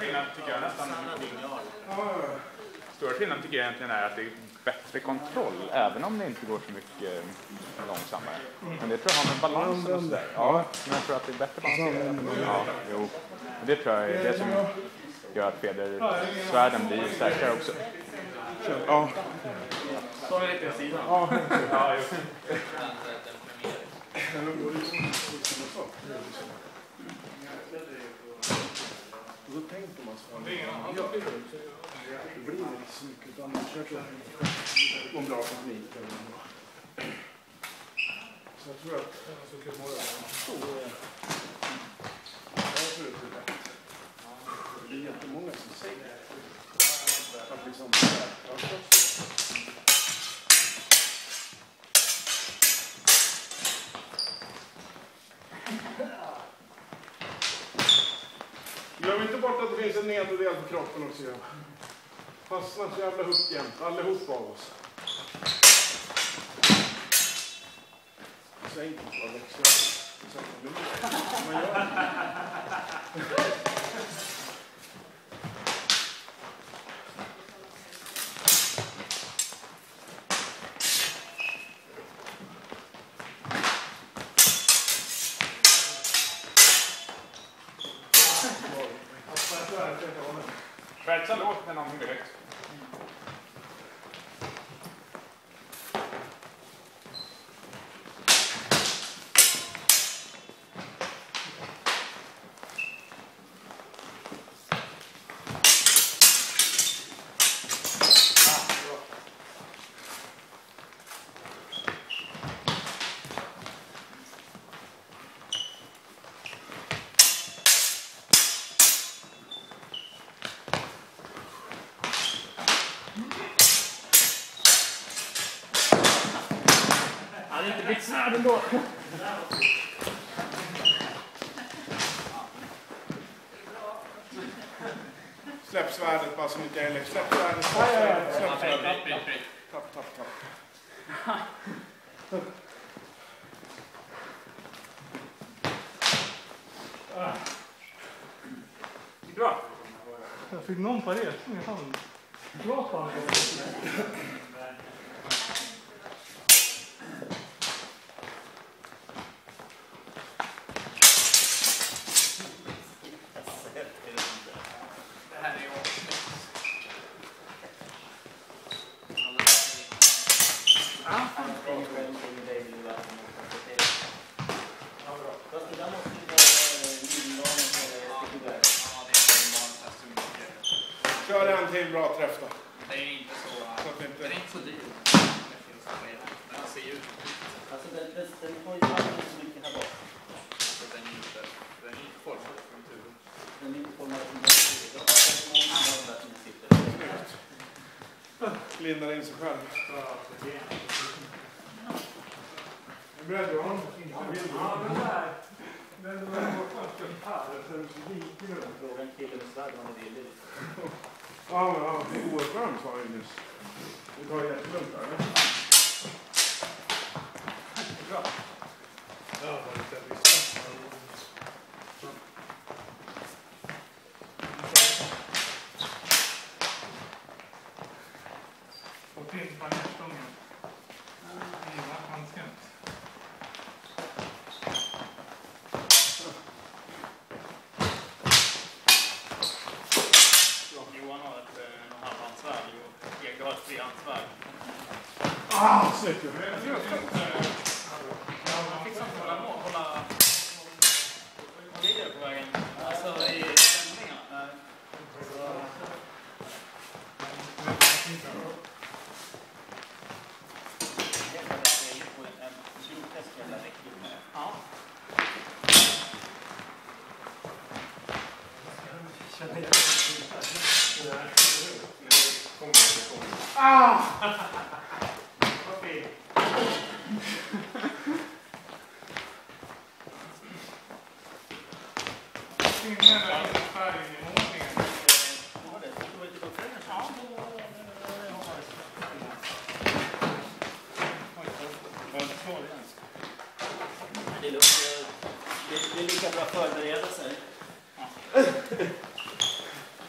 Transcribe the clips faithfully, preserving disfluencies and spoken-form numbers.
skillnaden tycker jag nästan... Stora skillnaden tycker jag egentligen är att det är bättre kontroll, även om det inte går så mycket långsammare. Men det tror jag har med balansen och sådär. Ja, men jag tror att det är bättre balanserat. Ja, jo. Det tror jag är det som gör att fjädersvärden blir starkare också. Ja. Så är det lite sidan. Ja, ja, jo. Då tänker man så här. Det blir inte så mycket utan man försöker få en bra teknik. Så jag tror att så kan man göra. Jag tror att det är rätt. Det är jättemånga som säger att liksom glöm inte bort att det finns en nedre del på kroppen också. Fastnar så jävla högt jämt, allihop av oss. Så enkelt att växla. Man gör det. Världsa låt med någonting direkt. Ändå. Släpp svärdet bara som inte är. Släpp svärdet. Släpp svärdet. Släpp svärdet. Tapp, tapp, tapp. Bra. Jag fick någon på det. Bra fan. Kör en till bra träff då. Det är inte så, så att inte... det är inte så dyrt. Men den ser ju ut. Alltså den, den, den har ju aldrig så mycket här bak. Alltså den är inte, den är inte formad från turen. Den är inte formad från turen. Snyggt. Lindar in sig själv. Är du beredd Johan? Ja, den där. Den där var först här. Frågan killen med svärd om det är lite. Ja, men ja, det är oerhört varmt sa jag nyss. Vi tar jättelugnt där, eller? Bra. Ja, det var lite visst. Och till banerstången. Det var handsken. Johan har ett eh, halvhandsvärd och Eka har ett trehandsvärd. Ah, snyggt! Han fick samt hålla mål, hålla grejer på vägen. Alltså i stämningarna. Ja. Ah! Okej. Det är lugnt. Det är lika bra att förbereda sig.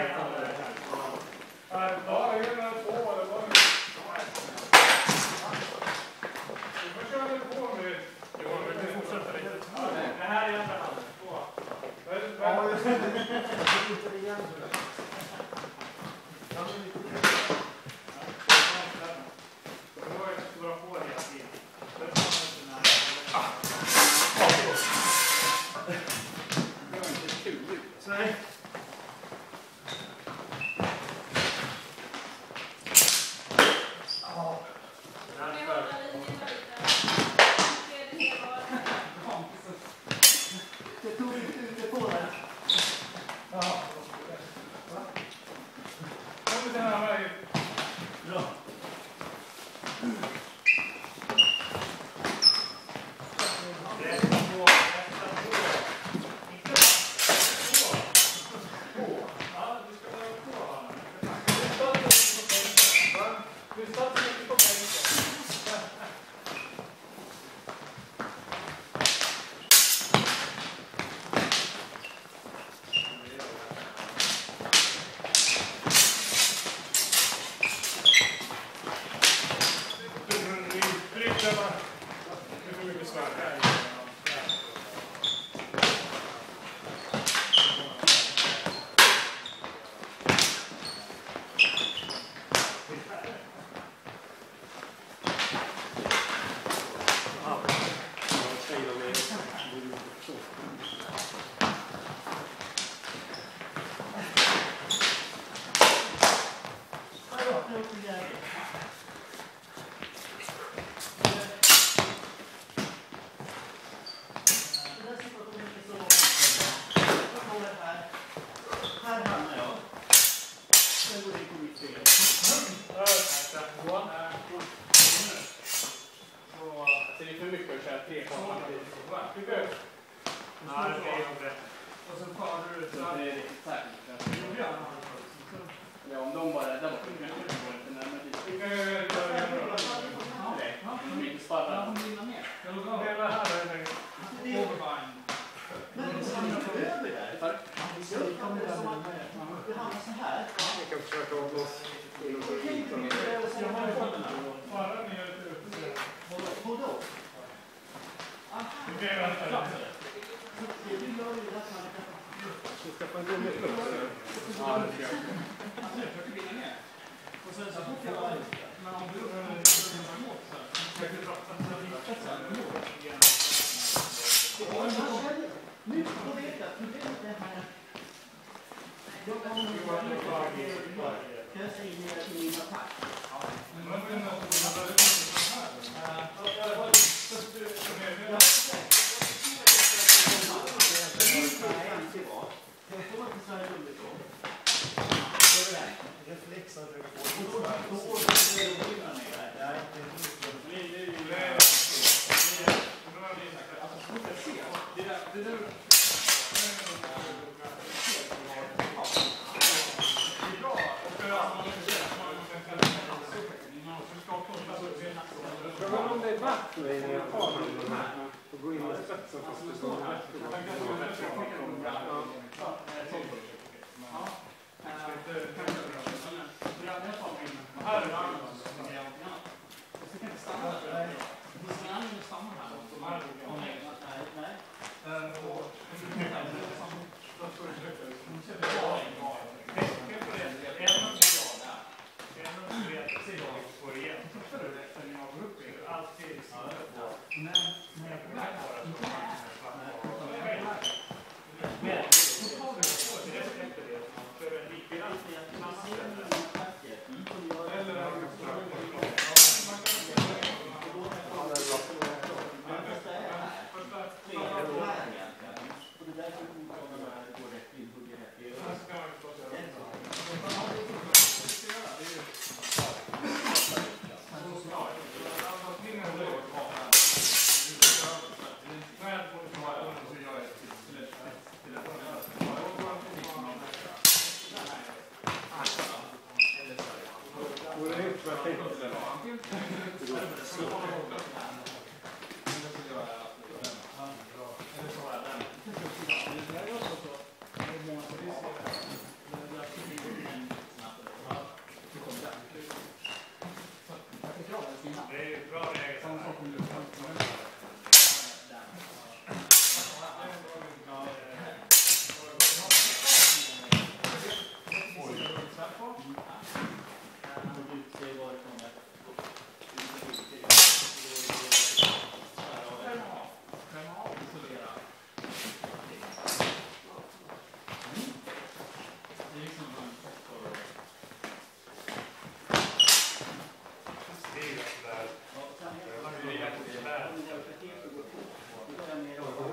Vore det inte vad jag tänkte?